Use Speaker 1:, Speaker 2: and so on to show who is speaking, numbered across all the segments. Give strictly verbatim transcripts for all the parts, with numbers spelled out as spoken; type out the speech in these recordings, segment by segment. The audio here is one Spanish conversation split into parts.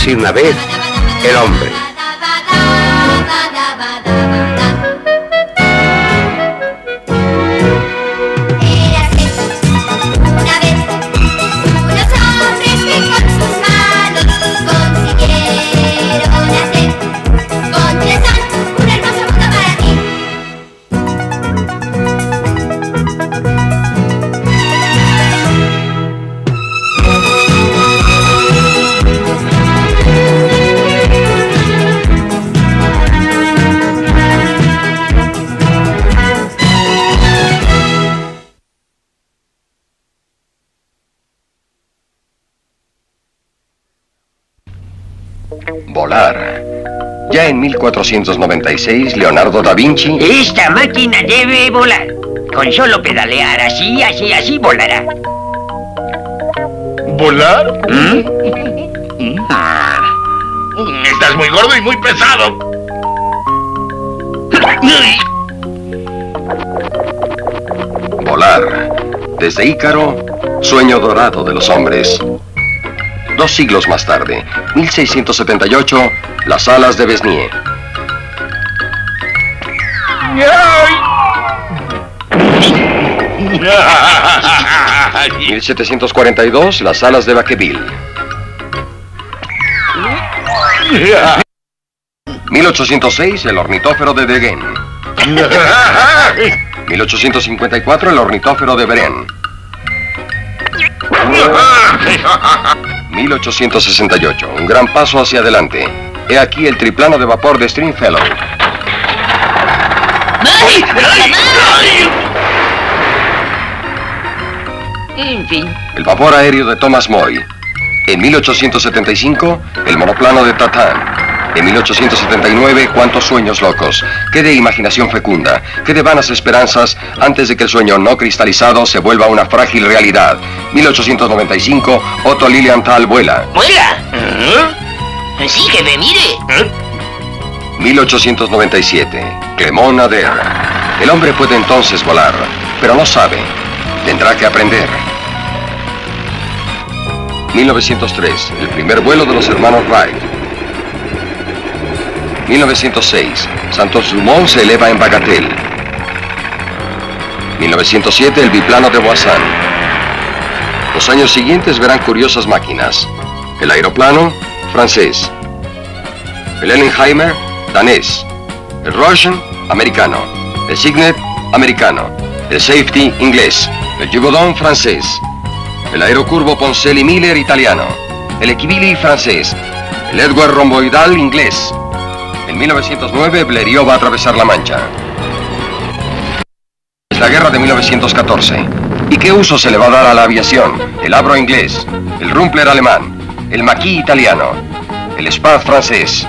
Speaker 1: Érase una vez el hombre.
Speaker 2: Volar. Ya en mil cuatrocientos noventa y seis, Leonardo da Vinci...
Speaker 3: Esta máquina debe volar. Con solo pedalear así, así, así, volará.
Speaker 4: ¿Volar?
Speaker 3: ¿Mm?
Speaker 4: Ah, estás muy gordo y muy pesado.
Speaker 2: Volar. Desde Ícaro, sueño dorado de los hombres. Dos siglos más tarde, mil seiscientos setenta y ocho, las alas de Besnier. mil setecientos cuarenta y dos, las alas de Vacqueville. mil ochocientos seis, el ornitófero de Deguén. mil ochocientos cincuenta y cuatro, el ornitófero de Beren. mil ochocientos sesenta y ocho, un gran paso hacia adelante. He aquí el triplano de vapor de Stringfellow.
Speaker 3: En fin.
Speaker 2: El vapor aéreo de Thomas Moy. En mil ochocientos setenta y cinco, el monoplano de Tatán. En mil ochocientos setenta y nueve, cuántos sueños locos. Qué de imaginación fecunda, qué de vanas esperanzas antes de que el sueño no cristalizado se vuelva una frágil realidad. mil ochocientos noventa y cinco, Otto Lilienthal vuela.
Speaker 3: ¿Vuela? Sí, jefe, mire.
Speaker 2: mil ochocientos noventa y siete, Clement Ader. El hombre puede entonces volar, pero no sabe. Tendrá que aprender. mil novecientos tres, el primer vuelo de los hermanos Wright. mil novecientos seis, Santos Dumont se eleva en Bagatelle. mil novecientos siete, el biplano de Voisin. Los años siguientes verán curiosas máquinas. El aeroplano, francés. El Ellenheimer, danés. El Russian, americano. El Signet, americano. El Safety, inglés. El Givaudan, francés. El aerocurvo Poncelli Miller, italiano. El Equivili, francés. El Edward Romboidal, inglés. En mil novecientos nueve, Blériot va a atravesar la Mancha. Es la guerra de mil novecientos catorce. ¿Y qué uso se le va a dar a la aviación? El Avro inglés, el Rumpler alemán, el Maquis italiano, el Spad francés.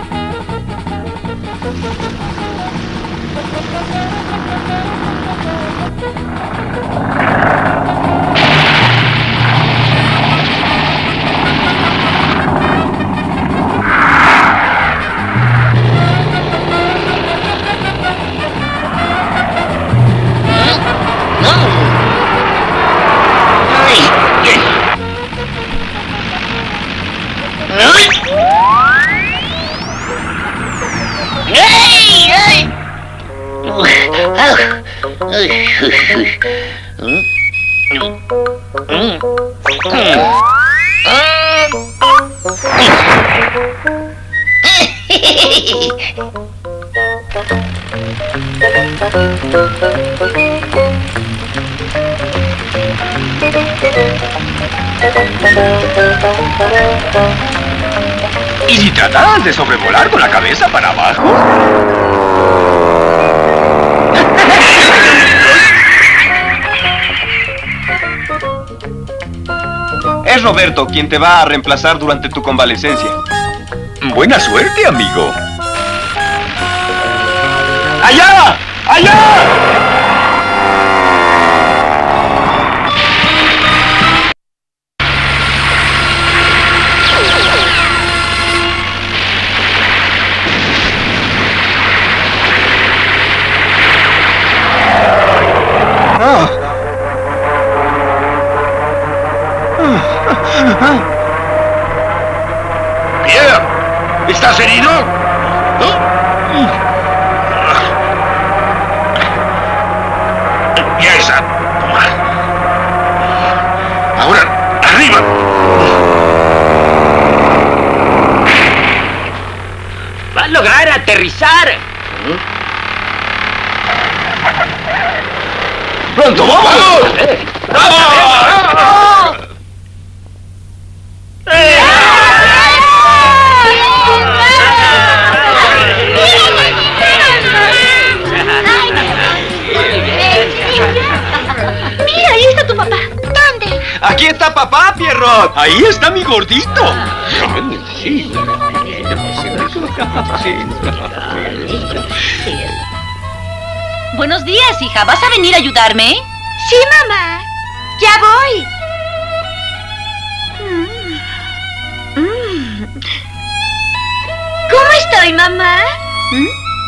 Speaker 5: ¿Y si tratas de sobrevolar con la cabeza para abajo? Es Roberto quien te va a reemplazar durante tu convalecencia. Buena suerte, amigo. ¡Allá! ¡Allá!
Speaker 4: Pierre,
Speaker 3: pasar.
Speaker 4: ¡Pronto, vamos! ¡Vamos!
Speaker 6: Mira, ahí está tu papá. ¿Dónde?
Speaker 5: Aquí está papá, Pierrot. Ahí está mi gordito.
Speaker 6: Buenos días, hija. ¿Vas a venir a ayudarme?
Speaker 7: Sí, mamá. Ya voy. Mm. Mm. ¿Cómo estoy, mamá?
Speaker 6: ¿Mm?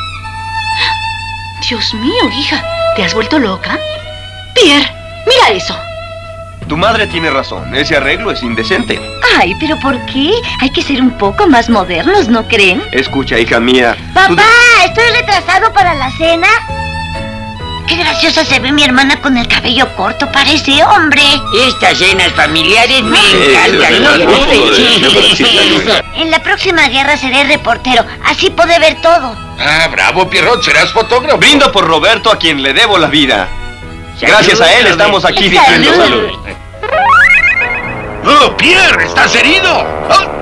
Speaker 6: Dios mío, hija. ¿Te has vuelto loca? Pierre, mira eso.
Speaker 5: Tu madre tiene razón. Ese arreglo es indecente.
Speaker 7: Ay, ¿pero por qué? Hay que ser un poco más modernos, ¿no creen?
Speaker 5: Escucha, hija mía.
Speaker 7: Papá, tú... ¿estoy retrasado para la cena? Qué graciosa se ve mi hermana con el cabello corto, parece hombre.
Speaker 3: Estas cenas familiares me encantan, ¿no?
Speaker 7: En la próxima guerra seré reportero, así podré ver todo.
Speaker 4: Ah, bravo, Pierrot, serás fotógrafo.
Speaker 5: Brindo por Roberto, a quien le debo la vida. Gracias a él estamos aquí diciendo salud.
Speaker 4: ¡Oh, Pierre! ¿Estás herido? Oh.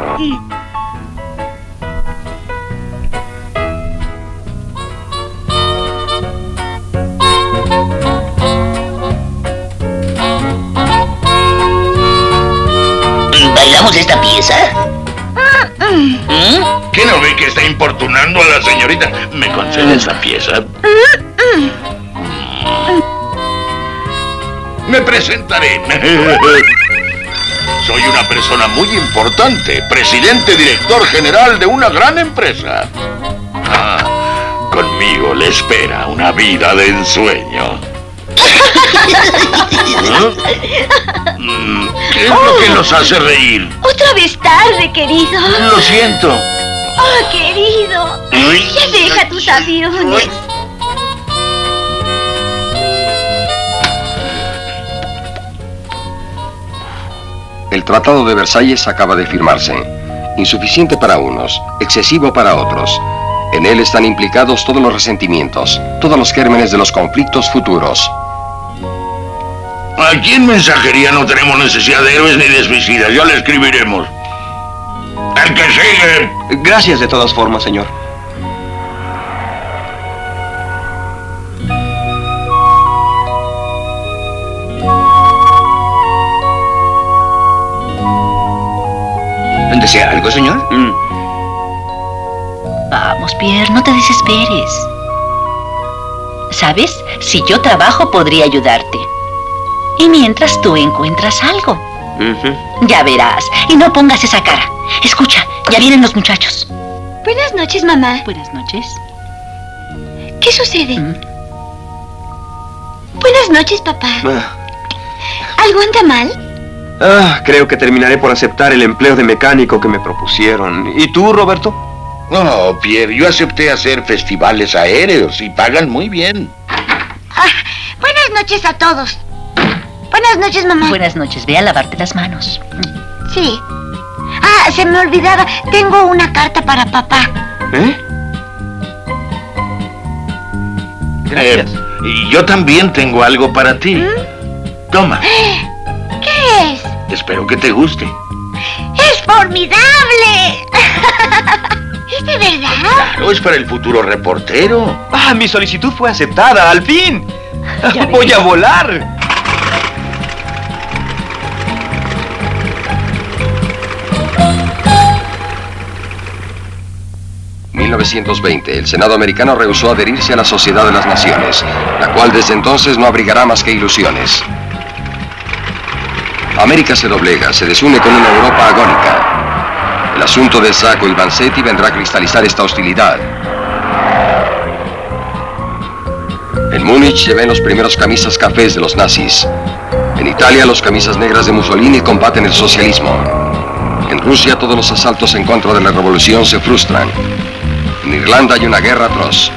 Speaker 3: ¿Bailamos esta pieza?
Speaker 7: Mm.
Speaker 3: ¿Mm?
Speaker 4: ¿Qué no ve que está importunando a la señorita? ¿Me concedes la pieza?
Speaker 7: Mm.
Speaker 4: Me presentaré. Soy una persona muy importante, presidente director general de una gran empresa. Ah, conmigo le espera una vida de ensueño. ¿Eh? ¿Qué es lo que los hace reír?
Speaker 7: Otra vez tarde, querido.
Speaker 4: Lo siento.
Speaker 7: Oh, querido. Ya deja tus aviones.
Speaker 2: El Tratado de Versalles acaba de firmarse. Insuficiente para unos, excesivo para otros. En él están implicados todos los resentimientos, todos los gérmenes de los conflictos futuros.
Speaker 4: Aquí en mensajería no tenemos necesidad de héroes ni de suicidas, ya le escribiremos. ¡El que sigue!
Speaker 5: Gracias de todas formas, señor.
Speaker 4: ¿Desea algo, señor?
Speaker 5: Mm.
Speaker 6: Vamos, Pierre, no te desesperes. ¿Sabes? Si yo trabajo, podría ayudarte. Y mientras tú encuentras algo.
Speaker 5: Uh-huh.
Speaker 6: Ya verás. Y no pongas esa cara. Escucha, ya vienen los muchachos.
Speaker 7: Buenas noches, mamá.
Speaker 6: Buenas noches.
Speaker 7: ¿Qué sucede?
Speaker 6: ¿Mm?
Speaker 7: Buenas noches, papá.
Speaker 5: Ah.
Speaker 7: ¿Algo anda mal?
Speaker 5: Ah, creo que terminaré por aceptar el empleo de mecánico que me propusieron. ¿Y tú, Roberto?
Speaker 4: No, Pierre, yo acepté hacer festivales aéreos y pagan muy bien.
Speaker 7: Ah, buenas noches a todos. Buenas noches, mamá.
Speaker 6: Buenas noches. Ve a lavarte las manos.
Speaker 7: Sí. Ah, se me olvidaba. Tengo una carta para papá.
Speaker 5: ¿Eh? Gracias.
Speaker 4: Eh, y yo también tengo algo para ti.
Speaker 7: ¿Mm?
Speaker 4: Toma.
Speaker 7: ¿Qué es?
Speaker 4: Espero que te guste.
Speaker 7: ¡Es formidable! ¿Es de verdad?
Speaker 4: Claro, es para el futuro reportero.
Speaker 5: Ah, mi solicitud fue aceptada, al fin.
Speaker 6: Ya
Speaker 5: Voy
Speaker 6: ves.
Speaker 5: a volar.
Speaker 2: mil novecientos veinte, el Senado americano rehusó adherirse a la Sociedad de las Naciones, la cual desde entonces no abrigará más que ilusiones. América se doblega, se desune con una Europa agónica. El asunto de Sacco y Vanzetti vendrá a cristalizar esta hostilidad. En Múnich se ven los primeros camisas cafés de los nazis. En Italia los camisas negras de Mussolini combaten el socialismo. En Rusia todos los asaltos en contra de la revolución se frustran. En Irlanda hay una guerra atroz.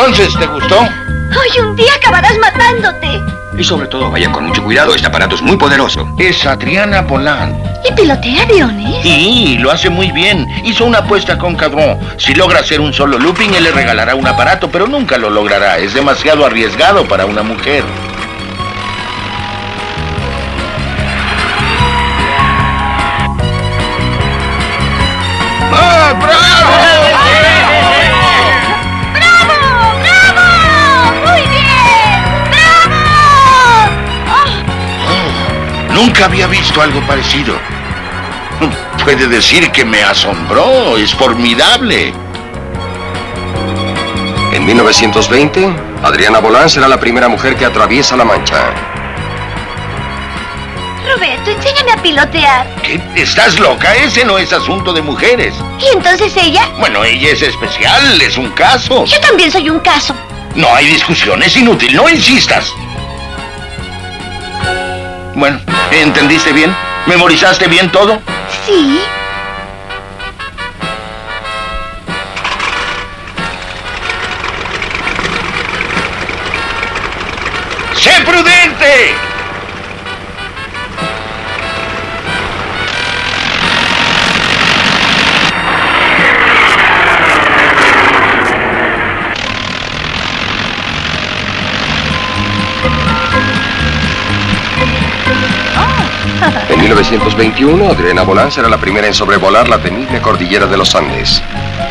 Speaker 4: Entonces, ¿te gustó?
Speaker 7: Hoy un día acabarás matándote.
Speaker 1: Y sobre todo, vayan con mucho cuidado. Este aparato es muy poderoso.
Speaker 4: Es Adriana Boland.
Speaker 7: ¿Y pilotea aviones?
Speaker 4: Sí, lo hace muy bien. Hizo una apuesta con Cadron. Si logra hacer un solo looping, él le regalará un aparato, pero nunca lo logrará. Es demasiado arriesgado para una mujer. ¡Ah, bravo!
Speaker 7: ¡Bravo! ¡Bravo! ¡Muy bien! ¡Bravo! Oh.
Speaker 4: Nunca había visto algo parecido. Puede decir que me asombró. Es formidable.
Speaker 2: En mil novecientos veinte, Adriana Boland será la primera mujer que atraviesa la Mancha.
Speaker 7: Roberto, enséñame a pilotear.
Speaker 4: ¿Qué? ¿Estás loca? Ese no es asunto de mujeres.
Speaker 7: ¿Y entonces ella?
Speaker 4: Bueno, ella es especial, es un caso.
Speaker 7: Yo también soy un caso.
Speaker 4: No hay discusión, es inútil, no insistas. Bueno, ¿entendiste bien? ¿Memorizaste bien todo?
Speaker 7: Sí.
Speaker 4: ¡Sé prudente!
Speaker 2: En mil novecientos veintiuno, Adriana Boland será la primera en sobrevolar la temible cordillera de los Andes.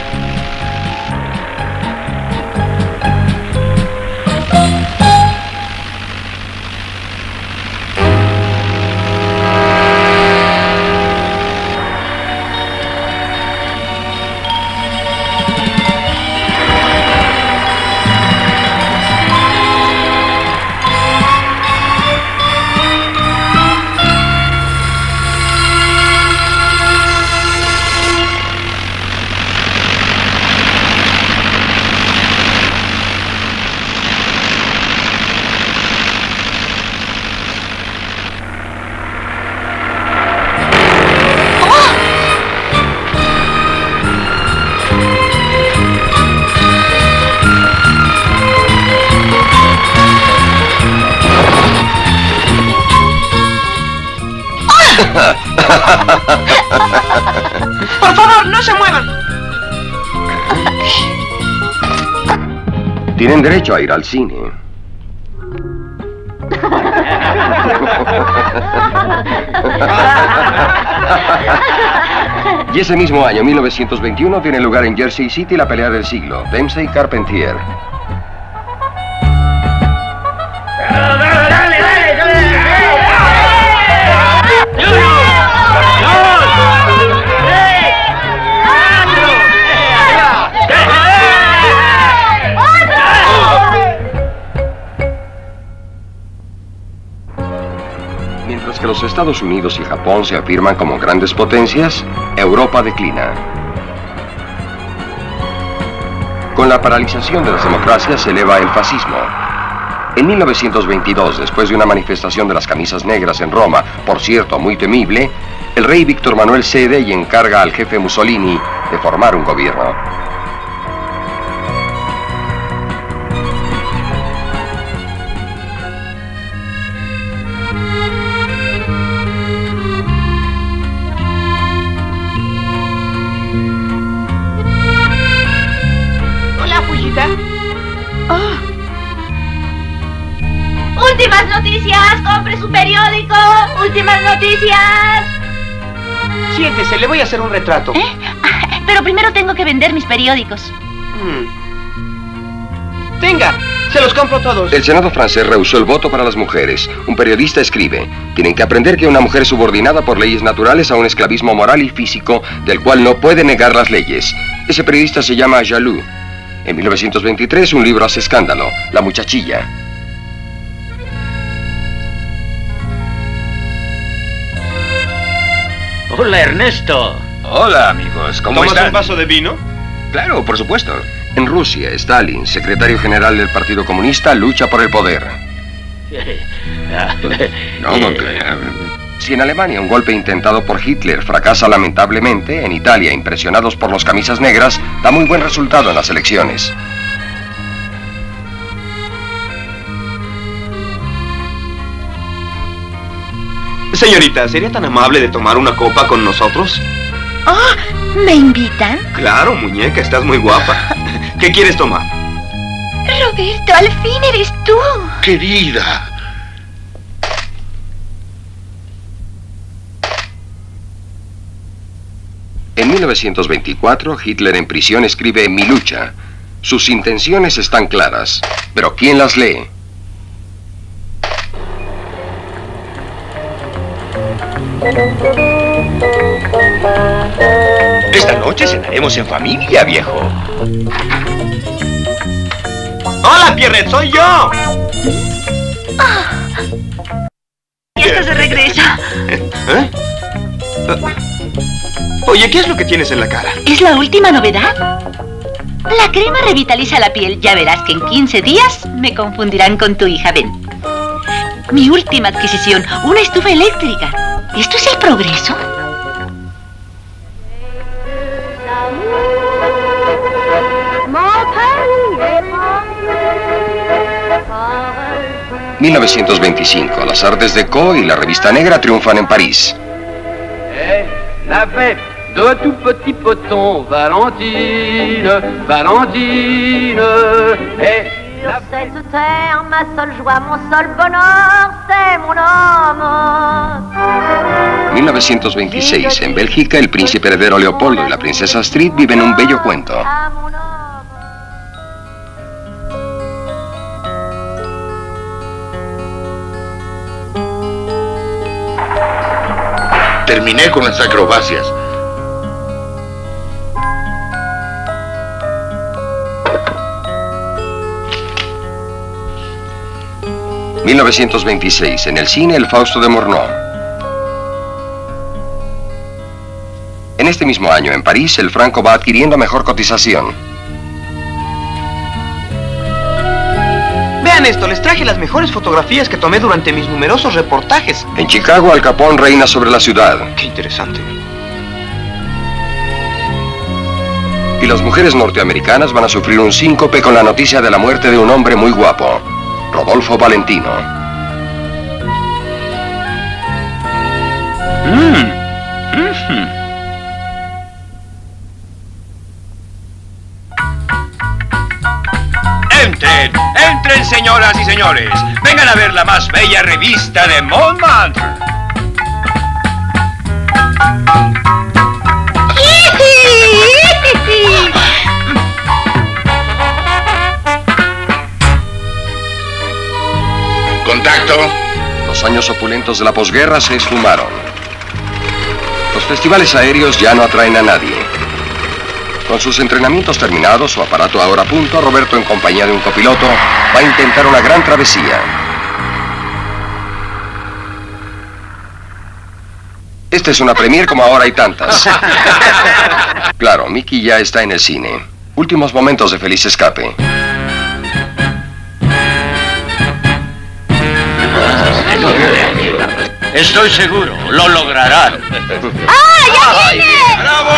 Speaker 8: Por favor, no se muevan.
Speaker 2: Tienen derecho a ir al cine. Y ese mismo año, mil novecientos veintiuno, tiene lugar en Jersey City la pelea del siglo, Dempsey Carpentier. Mientras que los Estados Unidos y Japón se afirman como grandes potencias, Europa declina. Con la paralización de las democracias se eleva el fascismo. En mil novecientos veintidós, después de una manifestación de las camisas negras en Roma, por cierto muy temible, el rey Víctor Manuel cede y encarga al jefe Mussolini de formar un gobierno.
Speaker 8: Oh.
Speaker 7: ¡Últimas noticias! ¡Compre su periódico! ¡Últimas noticias!
Speaker 8: Siéntese, le voy a hacer un retrato.
Speaker 6: ¿Eh? Pero primero tengo que vender mis periódicos.
Speaker 8: Hmm. Tenga, se los compro todos.
Speaker 2: El Senado francés rehusó el voto para las mujeres. Un periodista escribe: tienen que aprender que una mujer es subordinada por leyes naturales a un esclavismo moral y físico del cual no puede negar las leyes. Ese periodista se llama Jaloux. En mil novecientos veintitrés, un libro hace escándalo, La muchachilla.
Speaker 3: Hola, Ernesto.
Speaker 1: Hola, amigos. ¿Cómo
Speaker 5: ¿Tomas
Speaker 1: están?
Speaker 5: un vaso de vino?
Speaker 1: Claro, por supuesto.
Speaker 2: En Rusia, Stalin, secretario general del Partido Comunista, lucha por el poder.
Speaker 1: No, no crea.
Speaker 2: Si en Alemania un golpe intentado por Hitler fracasa lamentablemente, en Italia, impresionados por los camisas negras, da muy buen resultado en las elecciones.
Speaker 5: Señorita, ¿sería tan amable de tomar una copa con nosotros?
Speaker 7: Oh, ¿me invitan?
Speaker 5: Claro, muñeca, estás muy guapa. ¿Qué quieres tomar?
Speaker 7: Roberto, al fin eres tú.
Speaker 4: Querida.
Speaker 2: En mil novecientos veinticuatro, Hitler en prisión escribe Mi lucha. Sus intenciones están claras, pero ¿quién las lee?
Speaker 1: Esta noche cenaremos en familia, viejo.
Speaker 5: ¡Hola, Pierrette! ¡Soy yo!
Speaker 7: Y esto se regresa.
Speaker 5: ¿Eh? Oye, ¿qué es lo que tienes en la cara?
Speaker 6: ¿Es la última novedad? La crema revitaliza la piel. Ya verás que en quince días me confundirán con tu hija. Ven. Mi última adquisición, una estufa eléctrica. ¿Esto es el progreso?
Speaker 2: mil novecientos veinticinco, las artes de Co y la revista negra triunfan en París.
Speaker 9: La fête de tout petit poton, Valentine, Valentine, et
Speaker 10: sur cette terre, ma seule joie, mon seul bonheur, c'est mon homme.
Speaker 2: mil novecientos veintiséis, en Bélgica, el príncipe heredero Leopoldo y la princesa Astrid viven un bello cuento.
Speaker 4: Terminé con las acrobacias.
Speaker 2: mil novecientos veintiséis, en el cine El Fausto de Murnau. En este mismo año, en París, el franco va adquiriendo mejor cotización.
Speaker 8: Vean esto, les traje las mejores fotografías que tomé durante mis numerosos reportajes.
Speaker 2: En Chicago, Al Capone reina sobre la ciudad.
Speaker 5: Qué interesante.
Speaker 2: Y las mujeres norteamericanas van a sufrir un síncope con la noticia de la muerte de un hombre muy guapo, Rodolfo Valentino.
Speaker 1: Mm. Mm-hmm. Entren, entren, señoras y señores. Vengan a ver la más bella revista de Montmartre.
Speaker 4: Contacto.
Speaker 2: Los años opulentos de la posguerra se esfumaron. Los festivales aéreos ya no atraen a nadie. Con sus entrenamientos terminados, su aparato ahora a punto, Roberto, en compañía de un copiloto, va a intentar una gran travesía. Esta es una premier como ahora hay tantas. Claro, Mickey ya está en el cine. Últimos momentos de feliz escape.
Speaker 3: Estoy seguro, lo lograrán.
Speaker 7: ¡Ah, ya viene!
Speaker 1: ¡Bravo!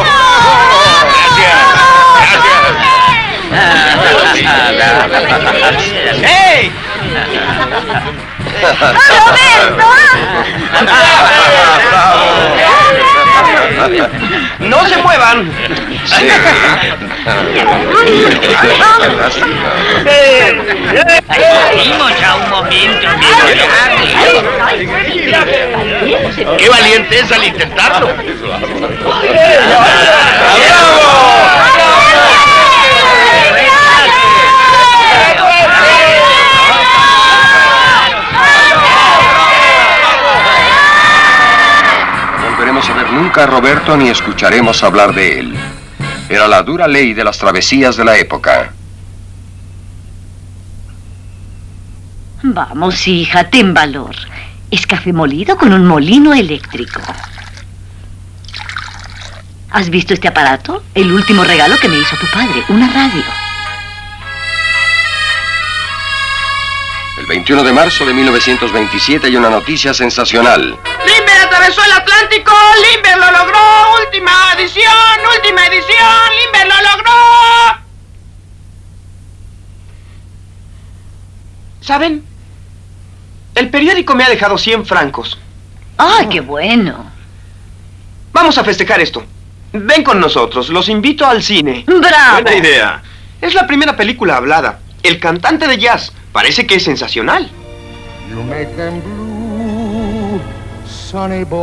Speaker 3: Gracias.
Speaker 8: ¡Hey! ¡No se muevan!
Speaker 2: Sí.
Speaker 3: Salimos a un momento de
Speaker 4: ¡Qué valiente es al intentarlo!
Speaker 2: No volveremos a ver nunca a Roberto ni escucharemos hablar de él. Era la dura ley de las travesías de la época.
Speaker 6: Vamos, hija, ten valor. Es café molido con un molino eléctrico. ¿Has visto este aparato? El último regalo que me hizo tu padre, una radio.
Speaker 2: El veintiuno de marzo de mil novecientos veintisiete hay una noticia sensacional.
Speaker 8: ¡Limber atravesó el Atlántico! ¡Limber lo logró! ¡Última edición! ¡Última edición! ¡Limber lo logró! ¿Saben? El periódico me ha dejado cien francos.
Speaker 6: ¡Ah, qué bueno!
Speaker 5: Vamos a festejar esto. Ven con nosotros, los invito al cine.
Speaker 6: ¡Bravo!
Speaker 5: Buena idea. Es la primera película hablada. El cantante de jazz. Parece que es sensacional.
Speaker 11: You make them blue, sunny boy.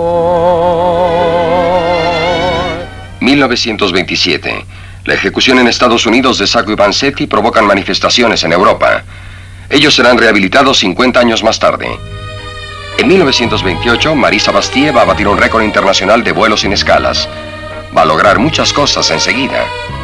Speaker 2: mil novecientos veintisiete. La ejecución en Estados Unidos de Sacco y Vanzetti provocan manifestaciones en Europa. Ellos serán rehabilitados cincuenta años más tarde. En mil novecientos veintiocho, Marisa Bastille va a batir un récord internacional de vuelos sin escalas. Va a lograr muchas cosas enseguida.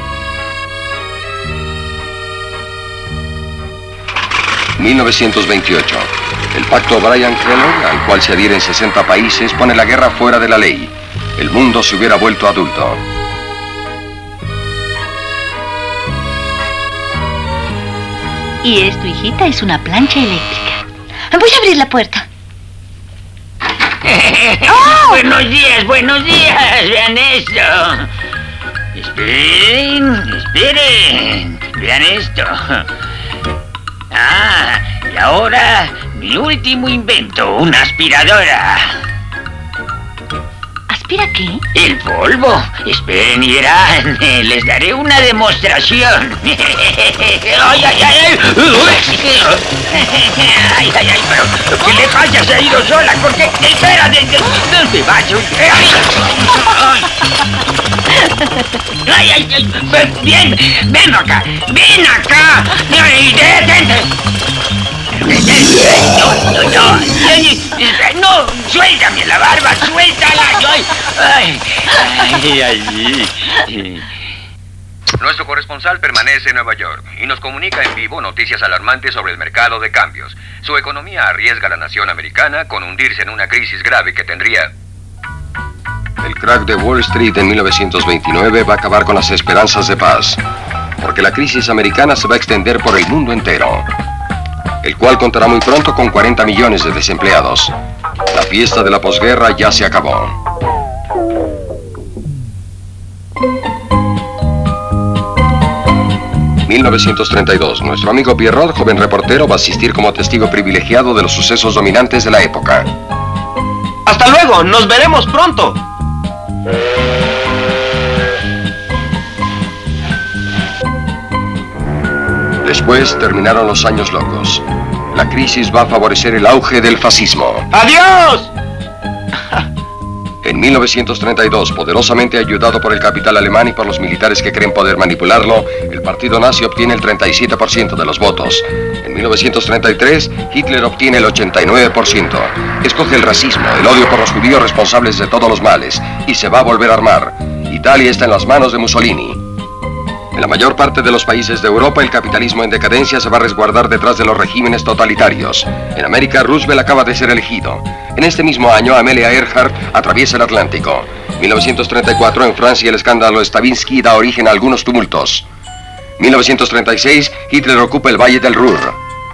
Speaker 2: mil novecientos veintiocho. El pacto Bryan-Kellogg, al cual se adhieren sesenta países, pone la guerra fuera de la ley. El mundo se hubiera vuelto adulto.
Speaker 6: Y esto, hijita, es una plancha eléctrica. Voy a abrir la puerta.
Speaker 3: ¡Oh! Buenos días, buenos días. Vean esto. Esperen, esperen. Vean esto. Ah, y ahora mi último invento, una aspiradora.
Speaker 6: ¿Aspira qué?
Speaker 3: El polvo. Esperen y verán. Les daré una demostración. ¡Ay, ay, ay! ¡Ay, ay, ay! Pero, ¿qué le pasa? Se ha ido sola. ¿Por qué? ¡Espérate! ¿Dónde vas? ¡Ay, ay, ay! ¡Ven! ¡Ven acá! ¡Ven acá! ¡Detente! No, no, no, no, suéltame la barba, suéltala. Ay, ay, ay.
Speaker 1: Nuestro corresponsal permanece en Nueva York y nos comunica en vivo noticias alarmantes sobre el mercado de cambios. Su economía arriesga a la nación americana con hundirse en una crisis grave que tendría...
Speaker 2: El crack de Wall Street en mil novecientos veintinueve va a acabar con las esperanzas de paz, porque la crisis americana se va a extender por el mundo entero, el cual contará muy pronto con cuarenta millones de desempleados. La fiesta de la posguerra ya se acabó. mil novecientos treinta y dos. Nuestro amigo Pierrot, joven reportero, va a asistir como testigo privilegiado de los sucesos dominantes de la época.
Speaker 5: ¡Hasta luego! ¡Nos veremos pronto!
Speaker 2: Después terminaron los años locos. La crisis va a favorecer el auge del fascismo.
Speaker 5: ¡Adiós!
Speaker 2: En mil novecientos treinta y dos, poderosamente ayudado por el capital alemán y por los militares que creen poder manipularlo, el partido nazi obtiene el treinta y siete por ciento de los votos. En mil novecientos treinta y tres, Hitler obtiene el ochenta y nueve por ciento. Escoge el racismo, el odio por los judíos responsables de todos los males, y se va a volver a armar. Italia está en las manos de Mussolini. En la mayor parte de los países de Europa, el capitalismo en decadencia se va a resguardar detrás de los regímenes totalitarios. En América, Roosevelt acaba de ser elegido. En este mismo año, Amelia Earhart atraviesa el Atlántico. mil novecientos treinta y cuatro, en Francia, el escándalo Stravinsky da origen a algunos tumultos. mil novecientos treinta y seis, Hitler ocupa el Valle del Ruhr.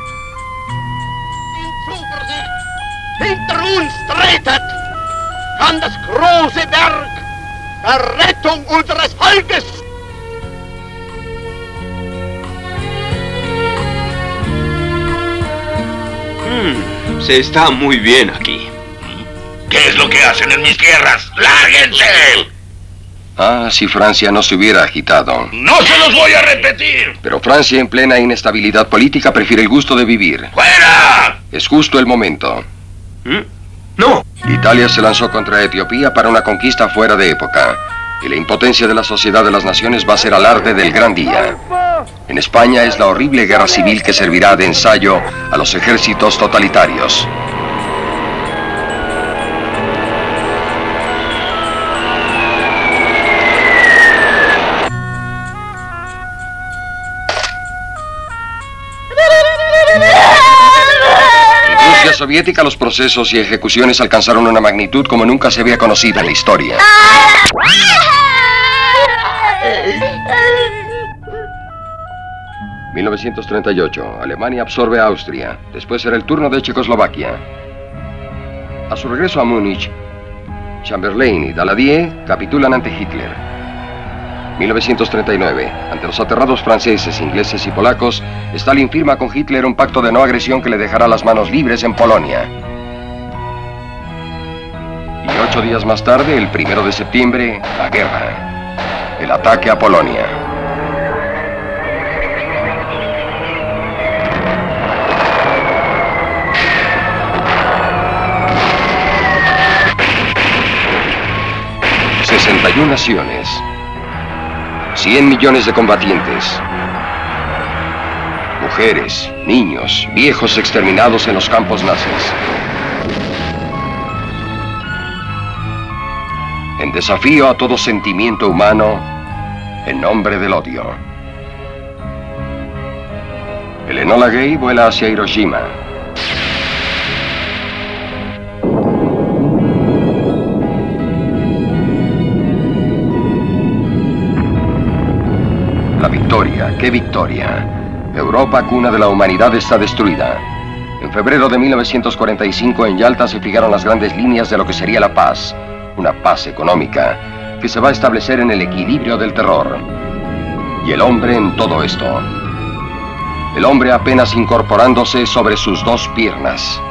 Speaker 12: Hinter uns tretet an das große Werk der Rettung unseres Volkes.
Speaker 5: Hmm, se está muy bien aquí.
Speaker 4: ¿Qué es lo que hacen en mis tierras? ¡Lárguense!
Speaker 2: Ah, si Francia no se hubiera agitado.
Speaker 4: ¡No se los voy a repetir!
Speaker 2: Pero Francia, en plena inestabilidad política, prefiere el gusto de vivir.
Speaker 4: ¡Fuera!
Speaker 2: Es justo el momento.
Speaker 5: ¿Mm? ¡No!
Speaker 2: Italia se lanzó contra Etiopía para una conquista fuera de época. Y la impotencia de la sociedad de las naciones va a ser alarde del gran día. En España es la horrible guerra civil que servirá de ensayo a los ejércitos totalitarios. En Rusia soviética, los procesos y ejecuciones alcanzaron una magnitud como nunca se había conocido en la historia. mil novecientos treinta y ocho. Alemania absorbe a Austria. Después será el turno de Checoslovaquia. A su regreso a Múnich, Chamberlain y Daladier capitulan ante Hitler. mil novecientos treinta y nueve. Ante los aterrados franceses, ingleses y polacos, Stalin firma con Hitler un pacto de no agresión que le dejará las manos libres en Polonia. Ocho días más tarde, el primero de septiembre, la guerra. El ataque a Polonia. sesenta y una naciones. cien millones de combatientes. Mujeres, niños, viejos exterminados en los campos nazis. En desafío a todo sentimiento humano, en nombre del odio. El Enola Gay vuela hacia Hiroshima. La victoria, qué victoria. Europa, cuna de la humanidad, está destruida. En febrero de mil novecientos cuarenta y cinco, en Yalta se fijaron las grandes líneas de lo que sería la paz. Una paz económica que se va a establecer en el equilibrio del terror. Y el hombre en todo esto. El hombre apenas incorporándose sobre sus dos piernas.